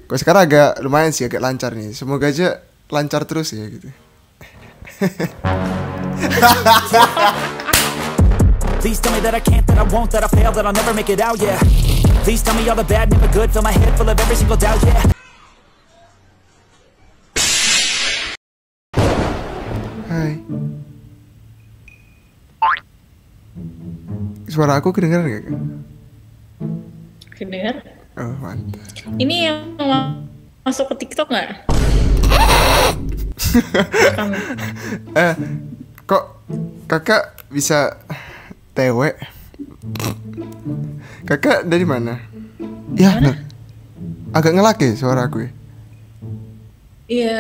Kok sekarang agak lumayan sih, agak lancar nih. Semoga aja lancar terus ya gitu. Please tell me that I can't, that I won't, that I fail, that I'll never make it out, yeah. Please tell me all the bad, never good, fill my head full of every single doubt, yeah. Hai. Suara aku kedengeran gak, Kak? Kedengar? Oh, mantap. Ini yang masuk ke TikTok nggak? Kamu. Kok kakak bisa TW? Kakak dari mana? Ya, agak ngelak ya suara aku ya? Iya.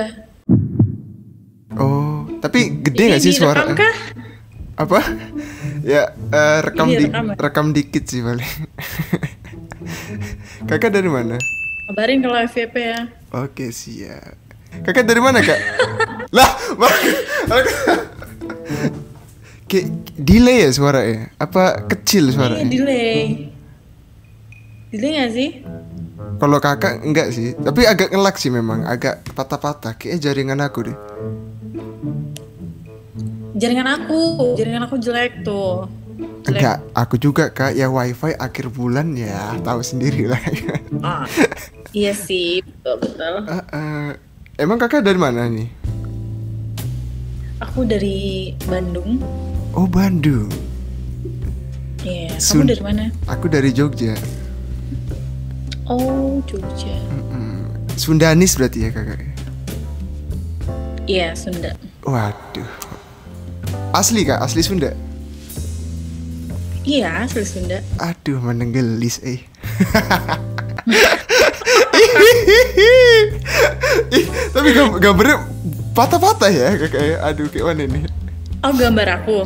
Oh, tapi gede Ini nggak sih suara? direkam kah? Apa? Ya, Ini rekam ya? rekam dikit sih paling. Kakak dari mana? Kabarin kalau FVP ya. Oke, siap. Kakak dari mana, Kak? Lah, kayak delay ya suaranya? Apa kecil Ini suaranya? delay. Delay nggak sih? Kalau kakak enggak sih, tapi agak ngelak sih memang, agak patah-patah. Kayaknya jaringan aku deh. Jaringan aku jelek tuh. Jelek. Enggak, aku juga Kak, ya wifi akhir bulan ya, tahu sendiri lah. Ah, iya sih, betul. Emang kakak dari mana nih? Aku dari Bandung. Oh, Bandung. Iya, kamu dari mana? Aku dari Jogja. Oh, Jogja. Sundanis berarti ya kakak? Iya, Sunda. Waduh. Asli Kak, asli Sunda? Iya, asli Sunda. Aduh, menenggelis Tapi gambarnya patah-patah ya kakak ya. Aduh, kayak mana nih? Oh, gambar aku.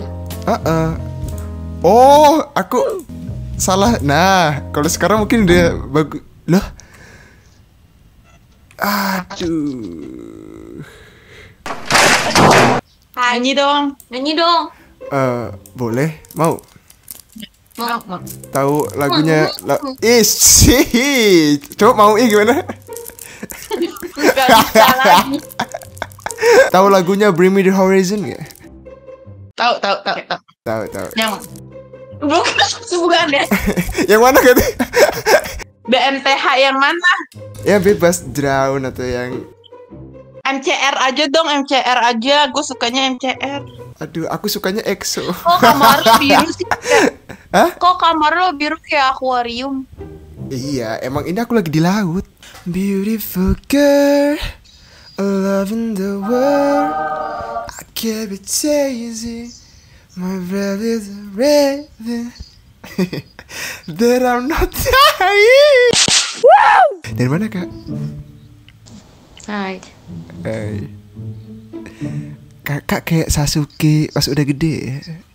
Oh, aku salah. Nah, kalau sekarang mungkin udah bagus. Loh. Aduh. Nyanyi dong. Boleh? Mau? Mau. Tahu lagunya? Sih. Coba mau gimana? Gak bisa lagi. Tahu lagunya Bring Me the Horizon gak? Tahu. Tahu. Yang bukan ya. Yang mana kan? BMTH yang mana? Ya bebas, Drown atau yang MCR aja dong, MCR aja. Gue sukanya MCR. aduh, aku sukanya EXO. Kok kamar lo biru sih? Hah? Kok kamar lo biru kayak akuarium? Iya, emang ini aku lagi di laut. Beautiful girl, love in the world. I can't be chasing. My breath is red. That I'm not dying. Wow! Dari mana Kak? Hai. Hai. Kakak kayak Sasuke pas udah gede ya.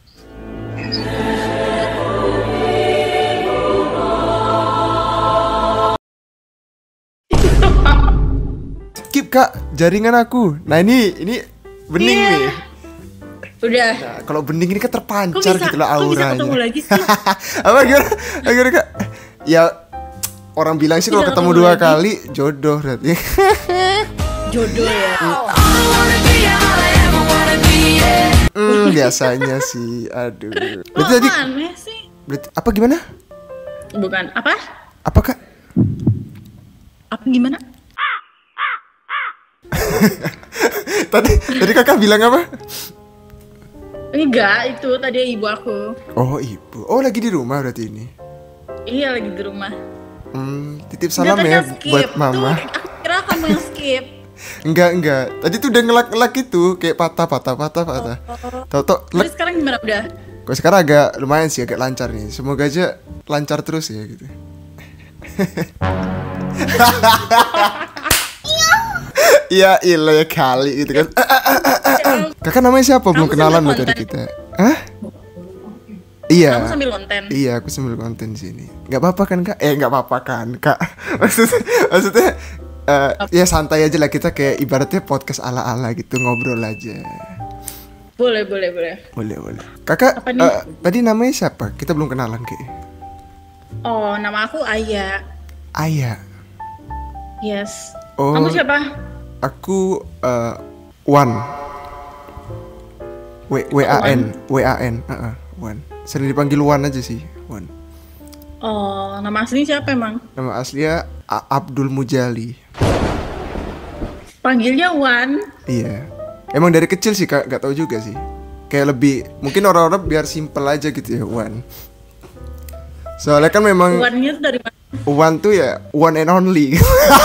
Skip Kak, jaringan aku. Nah ini bening nih. Udah. Nah, kalau bening ini kan Kok terpancar bisa, gitu loh kok bisa auranya. ketemu lagi sih? Apa gimana Kak? Ya orang bilang sih kalau Bisa ketemu ketemu 2 lagi. kali jodoh berarti. Jodoh ya. Biasanya sih. Aduh. Lo Berarti tadi aneh sih. berarti apa gimana? Bukan, apa? Apa Kak? Apa gimana? Tadi Kakak bilang apa? Enggak, itu tadi ibu aku. Oh, ibu. Oh, lagi di rumah berarti ini. Iya, lagi di rumah. Titip salam Enggak, ya tadi kan skip. buat mama. Tuh, aku kira kamu yang skip. Enggak. Tadi tuh udah ngelak-ngelak itu, kayak patah. Tahu-tahu Terus lek. sekarang gimana udah? Kok sekarang agak lumayan sih, agak lancar nih. Semoga aja lancar terus ya gitu. Iya, ilah kali gitu kan. Kakak namanya siapa? Belum Kamu kenalan sambil loh tadi konten. kita. Hah? Iya. Kamu sambil konten. Iya, aku sambil konten di sini. Gak apa-apa kan Kak? Gak apa-apa kan Kak? Maksudnya ya santai aja lah, kita kayak ibaratnya podcast ala-ala gitu, ngobrol aja. Boleh. Boleh. Kakak Apa nih? tadi namanya siapa? Kita belum kenalan kayak. Oh, nama aku Aya. Aya. Yes. Oh, Kamu siapa? aku Wan. WAN, Wan. Sering dipanggil Wan aja sih, Wan. Oh, nama asli siapa emang? Nama aslinya Abdul Mujali. Panggilnya Wan. Iya. Emang dari kecil sih Kak, gak tahu juga sih. Kayak lebih mungkin orang-orang biar simple aja gitu ya, Wan. Soalnya kan memang Wannya tuh dari mana? Wan tuh ya one and only.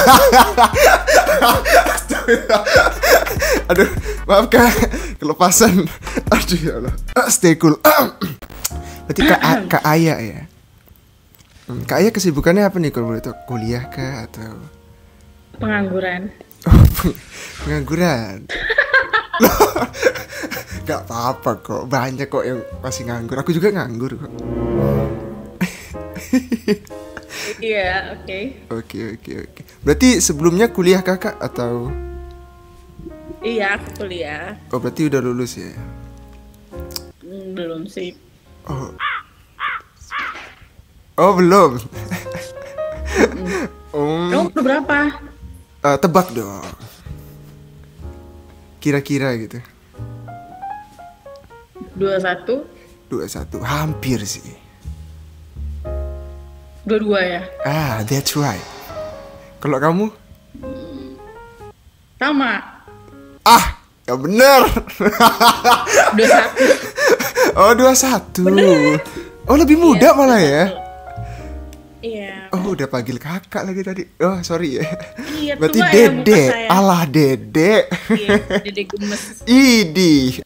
Aduh, maaf Kak, kelepasan. Aduh ya Allah. Stay cool. Berarti Kak Aya ya. Kak Aya kesibukannya apa nih kalau boleh tahu? Kuliah kah atau Pengangguran. oh, pengangguran? Gak apa-apa kok, banyak kok yang masih nganggur. Aku juga nganggur kok. Iya, oke. Oke. Berarti sebelumnya kuliah kakak atau? Iya, aku kuliah. Oh berarti udah lulus ya? Belum sih. Oh belum. Kamu udah berapa? Tebak dong. Kira-kira gitu. 21? 21, hampir sih. 22 ya? That's right. Kalau kamu? Sama. Ya bener. 21. Oh 21. Oh lebih muda Iya, malah ya. Iya. Oh udah panggil kakak lagi tadi. Oh sorry ya. Iya, Berarti tua ya muka Dede. saya. Alah Dede. Iya, Dede gemes. Idi.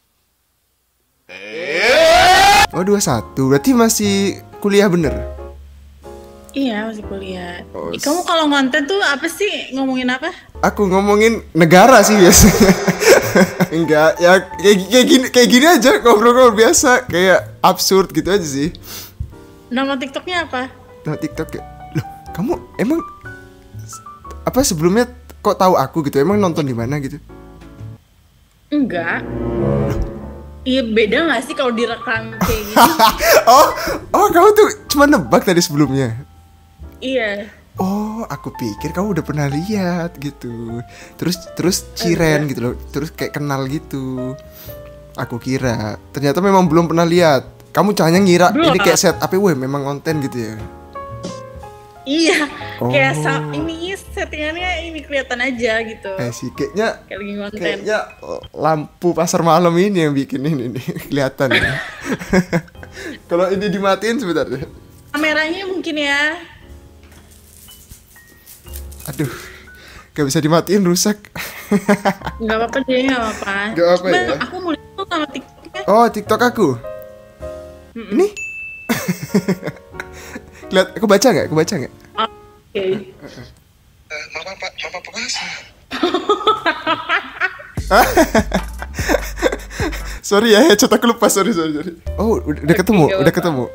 Oh 21. Berarti masih kuliah bener? Iya, masih kuliah. Oh, Kamu kalau ngonten tuh apa sih? Ngomongin apa? Aku ngomongin negara sih biasanya. Enggak, ya kayak gini aja, ngobrol-ngobrol biasa, kayak absurd gitu aja sih. Nama TikToknya apa? Nah TikTok ya. Loh, kamu emang apa sebelumnya kok tahu aku gitu? Emang nonton di mana gitu? Enggak. Iya, beda gak sih kalau direkam kayak gitu? Oh kamu tuh cuma nebak tadi sebelumnya. Iya. Oh, aku pikir kamu udah pernah lihat gitu. Terus ciren gitu loh. Terus kayak kenal gitu. Aku kira. Ternyata memang belum pernah lihat. Kamu hanya ngira Belum. ini kayak set apa memang konten gitu ya. Iya. Oh. Kayak ini settingannya ini kelihatan aja gitu. Sih kayaknya Kayak lagi ngonten. kayaknya lampu pasar malam ini yang bikin ini nih kelihatan ya. Kalau ini dimatiin sebentar deh. Kameranya mungkin ya. Aduh, gak bisa dimatiin, rusak. Nggak apa-apa deh, nggak apa-apa. Nggak apa-apa Cuma ya? aku mau lihat tuh sama TikToknya. Oh, TikTok aku. Ini? Lihat, aku baca nggak? Oke. Mama puasa. Sorry ya, headshot aku lupa, sorry. Oh, udah ketemu, nggak udah apa-apa. ketemu.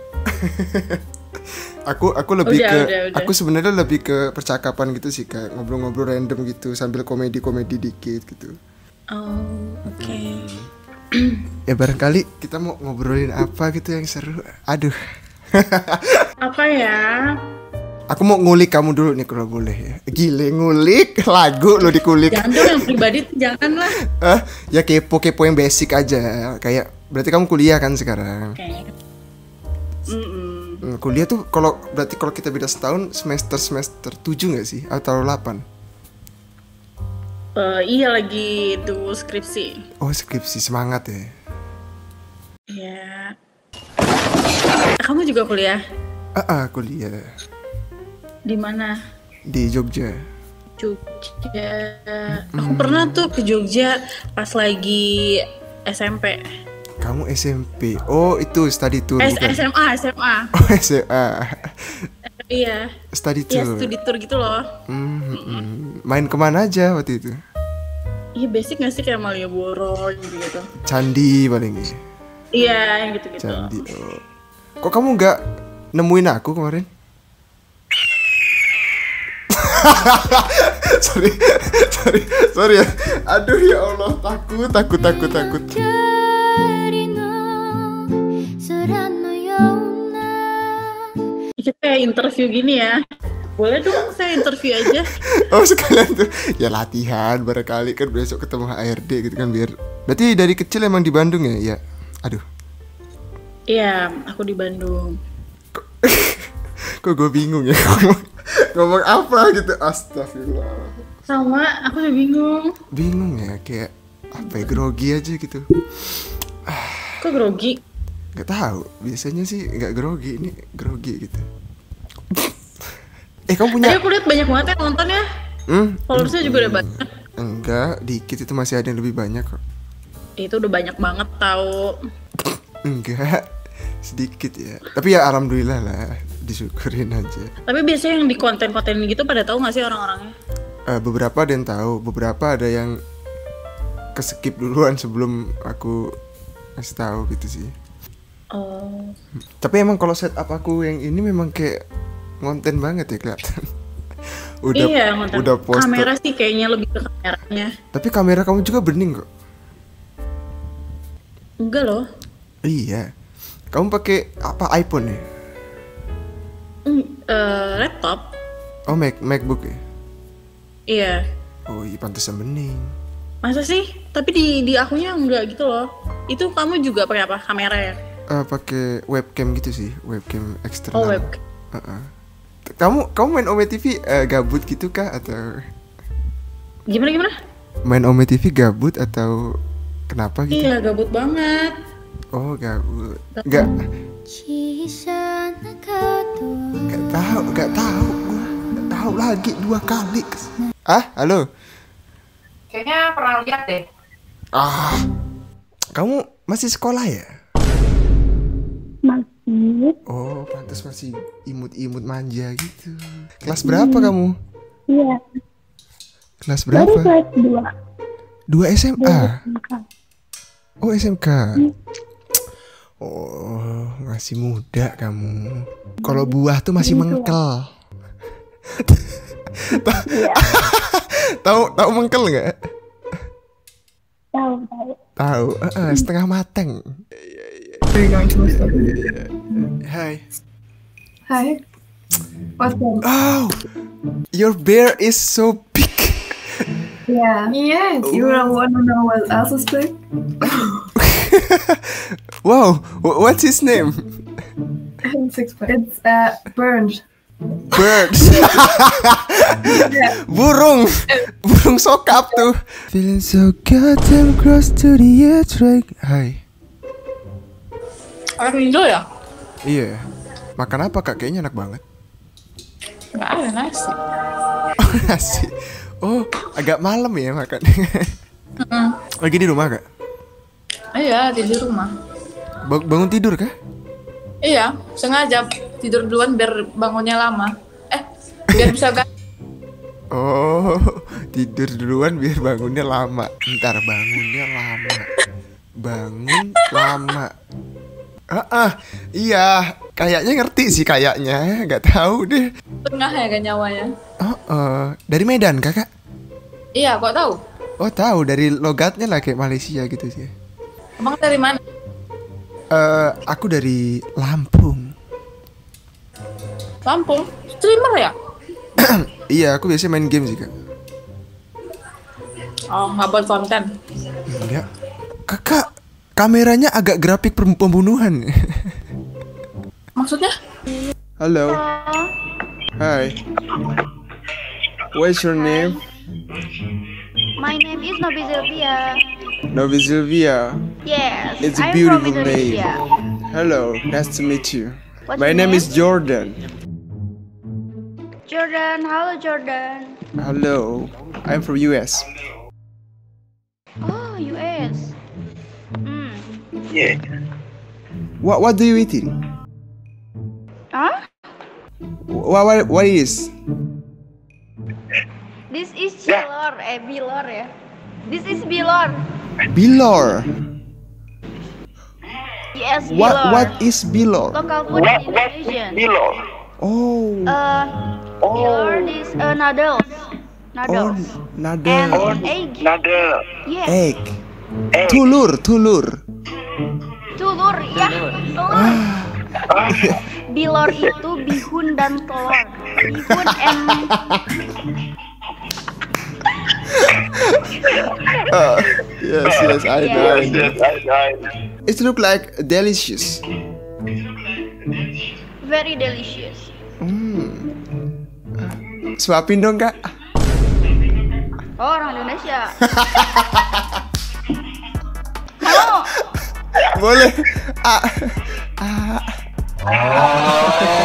Aku lebih Udah. aku sebenarnya lebih ke percakapan gitu sih, kayak ngobrol-ngobrol random gitu sambil komedi dikit gitu. Oh, oke. Ya barangkali kita mau ngobrolin apa gitu yang seru. Aduh. Apa ya? Aku mau ngulik kamu dulu nih kalau boleh ya. Gile ngulik lagu lo dikulik. Jangan dong yang pribadi tuh jangan lah. Ya kepo yang basic aja. Kayak berarti kamu kuliah kan sekarang. Kayaknya. Kuliah tuh kalau kita beda setahun semester 7 nggak sih atau 8? Iya lagi itu skripsi. Oh skripsi, semangat ya. Iya. Kamu juga kuliah? Kuliah Di mana? di Jogja. Jogja. Aku pernah tuh ke Jogja pas lagi SMP. Kamu SMP. Oh itu study tour bukan? SMA. Oh SMA. Iya. Study Iya, tour. studi tour gitu loh. Main kemana aja waktu itu? Iya, basic gak sih kayak Malioboro gitu. Candi paling. Iya, yang gitu-gitu. Candi. Oh. Kok kamu nggak nemuin aku kemarin? sorry ya. Aduh ya Allah, takut. Kita kayak interview gini ya. Boleh dong, saya interview aja. Oh sekalian tuh. Ya latihan barangkali kan besok ketemu HRD gitu kan biar. Berarti dari kecil emang di Bandung ya? Ya. Aduh. Iya, aku di Bandung. Kok gue bingung ya ngomong apa gitu. Astagfirullah. Sama, aku juga bingung. Bingung ya kayak apa ya, grogi aja gitu. Kok grogi? Gak tahu. Biasanya sih gak grogi, ini grogi gitu. Kamu punya? Tadi aku lihat banyak banget yang nonton ya. Followersnya juga udah banyak. Enggak, dikit itu masih ada yang lebih banyak kok. Itu udah banyak banget tahu. Enggak, sedikit ya. Tapi ya alhamdulillah lah, disyukurin aja. Tapi biasanya yang di konten-konten gitu pada tahu nggak sih orang-orangnya? Beberapa ada yang tahu, beberapa ada yang keskip duluan sebelum aku ngasih tahu gitu sih. Oh. Tapi emang kalau setup aku yang ini memang kayak ngonten banget ya kelihatan. Udah poster. Kamera sih kayaknya lebih ke kameranya. Tapi kamera kamu juga bening kok. Enggak loh. Iya. Kamu pakai apa, iPhone ya? Laptop. Oh, MacBook ya? Iya. Oh iya, pantesan bening. Masa sih? Tapi di akunya enggak gitu loh. Itu kamu juga pakai apa? Kamera ya? Pakai webcam gitu sih, webcam eksternal. Oh, webcam. Kamu main Ome TV gabut gitu kah atau Gimana? main Ome TV gabut atau kenapa gitu? Iya, gabut banget. Oh, gabut. Gak tahu gua. Gak tahu lagi 2 kali. Halo. Kayaknya pernah lihat deh. Kamu masih sekolah ya? Masih. Oh, pantas masih imut-imut manja gitu. Kelas berapa kamu? Iya. Kelas berapa? Baru kelas 2. 2 SMA. SMK. Oh, SMK. Oh, masih muda kamu. Kalau buah tuh masih mengkel. Tahu mengkel nggak? Tahu. Setengah mateng. Hai. What's up? Oh, your bear is so big. Yeah. Yes. You don't want to know what else is big? Wow, what's his name? It's Burned. Birds. Burung sokap tuh. Feeling so goddamn close to the edge right. Hai. Orang Indo ya? Iya. Makan apa kak? Kayaknya enak banget. Nggak ada nasi. Oh, nasi. Oh, agak malam ya makan. Lagi di rumah kak? Iya, di rumah. Bangun tidur kah? Iya, sengaja tidur duluan biar bangunnya lama. Biar bisa Oh, tidur duluan biar bangunnya lama. Ntar bangunnya lama. Bangun lama. Iya, kayaknya ngerti sih kayaknya, nggak tahu deh. tengah ya kan nyawanya. Dari Medan kakak? Iya, kok tahu? Oh tahu, dari logatnya lah kayak Malaysia gitu sih. Emang dari mana? Aku dari Lampung. Lampung? Streamer ya? Iya, aku biasanya main game sih kak. Oh, nggak buat konten. Enggak. Kakak, kameranya agak grafik pembunuhan. Maksudnya? Halo. Hi. What's your name? My name is Novi Sylvia. Novi Sylvia. Yes. It's a I'm beautiful from name. Indonesia. Hello, nice to meet you. What's My your name name? is Jordan. Jordan. Hello, Jordan. Hello, I'm from US. Oh, US. What do you eating? Huh? What is? This is Bilor. Bilor ya. This is Bilor. Bilor. Yes, Bilor. What is Bilor? Local food in Indonesian. Oh. Bilor is noodles. Noodles. Nada. And egg. Yes. Egg. Tulur. Tulur, ya. Telur. Bilor itu bihun dan telur. Bihun Yes, I know. Yeah. It look like delicious. Very delicious. Suapin dong Kak. Oh, orang Indonesia. Mau? Boleh.